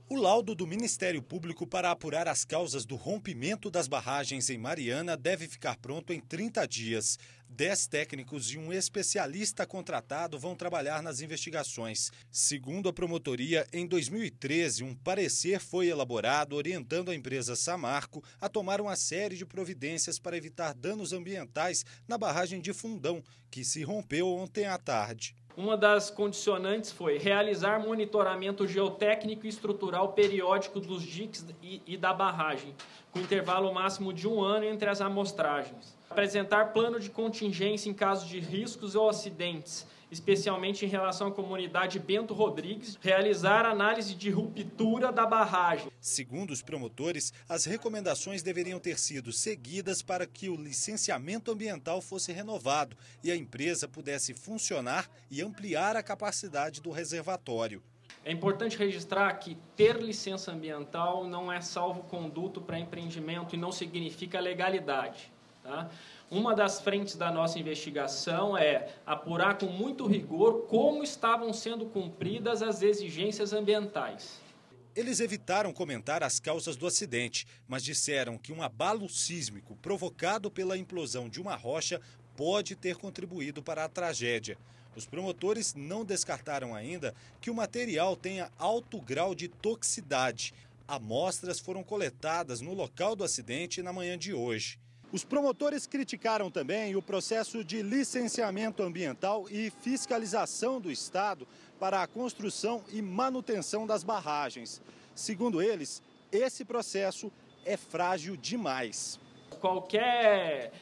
O laudo do Ministério Público para apurar as causas do rompimento das barragens em Mariana deve ficar pronto em 30 dias. 10 técnicos e um especialista contratado vão trabalhar nas investigações. Segundo a promotoria, em 2013, um parecer foi elaborado orientando a empresa Samarco a tomar uma série de providências para evitar danos ambientais na barragem de Fundão, que se rompeu ontem à tarde. Uma das condicionantes foi realizar monitoramento geotécnico e estrutural periódico dos diques e da barragem, com intervalo máximo de 1 ano entre as amostragens. Apresentar plano de contingência em caso de riscos ou acidentes, especialmente em relação à comunidade Bento Rodrigues, realizar análise de ruptura da barragem. Segundo os promotores, as recomendações deveriam ter sido seguidas para que o licenciamento ambiental fosse renovado e a empresa pudesse funcionar e ampliar a capacidade do reservatório. É importante registrar que ter licença ambiental não é salvo-conduto para empreendimento e não significa legalidade. Tá? Uma das frentes da nossa investigação é apurar com muito rigor como estavam sendo cumpridas as exigências ambientais. Eles evitaram comentar as causas do acidente, mas disseram que um abalo sísmico provocado pela implosão de uma rocha pode ter contribuído para a tragédia. Os promotores não descartaram ainda que o material tenha alto grau de toxicidade. Amostras foram coletadas no local do acidente na manhã de hoje. Os promotores criticaram também o processo de licenciamento ambiental e fiscalização do Estado para a construção e manutenção das barragens. Segundo eles, esse processo é frágil demais. Qualquer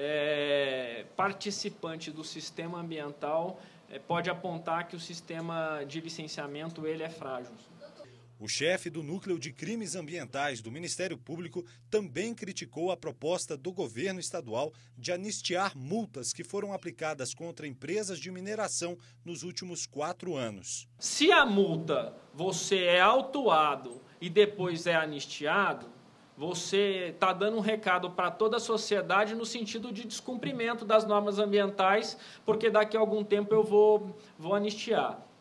participante do sistema ambiental pode apontar que o sistema de licenciamento ele é frágil. O chefe do Núcleo de Crimes Ambientais do Ministério Público também criticou a proposta do governo estadual de anistiar multas que foram aplicadas contra empresas de mineração nos últimos 4 anos. Se a multa você é autuado e depois é anistiado, você está dando um recado para toda a sociedade no sentido de descumprimento das normas ambientais, porque daqui a algum tempo eu vou anistiar.